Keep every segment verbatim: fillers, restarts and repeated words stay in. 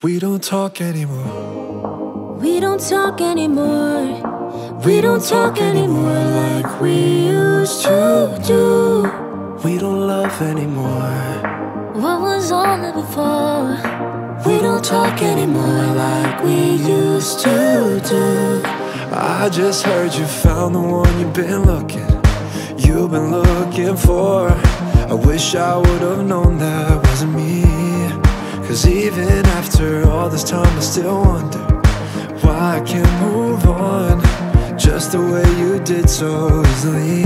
We don't talk anymore. We don't talk anymore. We don't talk anymore like we used to do. We don't love anymore. What was all that before? We don't talk anymore like we used to do. I just heard you found the one you've been looking, you've been looking for. I wish I would've known that wasn't me. Cause even after all this time I still wonder why I can't move on just the way you did so easily.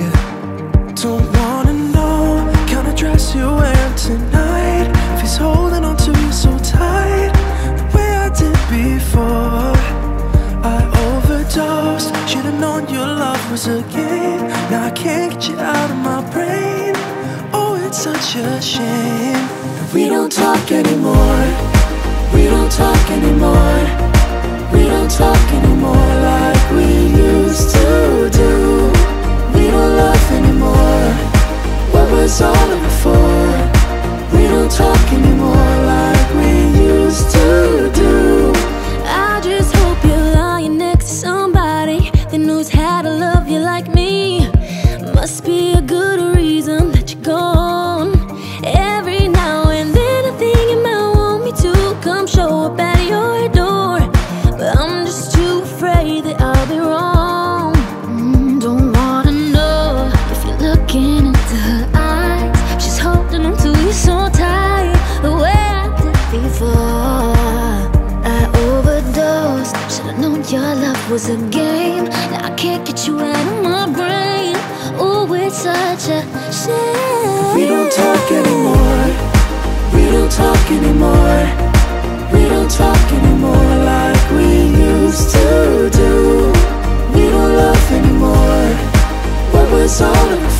Don't wanna know what kind of dress you're wearing tonight, if he's holding on to you so tight the way I did before. I overdosed, should've known your love was a game. Now I can't get you out of my brain. Oh, it's such a shame. We don't talk anymore. We don't talk anymore. We don't talk anymore like we used to do. We don't love anymore. What was all of it for? We don't talk anymore like we used to do. I just hope you're lying next to somebody that knows how to love you like me. Must be a good reason that you're gone. Every now and then I think you might want me to come show up at your door, but I'm just too afraid that I'll be wrong. mm, Don't wanna know if you're looking into her eyes. She's holding on to you so tight the way I did before. I overdosed, should've known your love was a game. Now I can't get you out of my brain. Oh, it's such a shame. We don't talk anymore. We don't talk anymore. We don't talk anymore like we used to do. We don't love anymore. What was all of it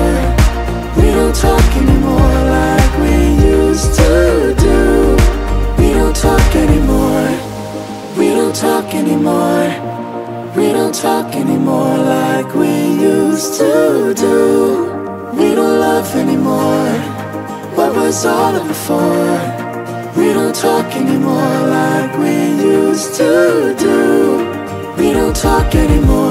for? We don't talk anymore like we used to do. We don't talk anymore. We don't talk anymore. We don't talk anymore like we used to do. We don't love anymore. What was all of it for? We don't talk anymore like we used to do. We don't talk anymore.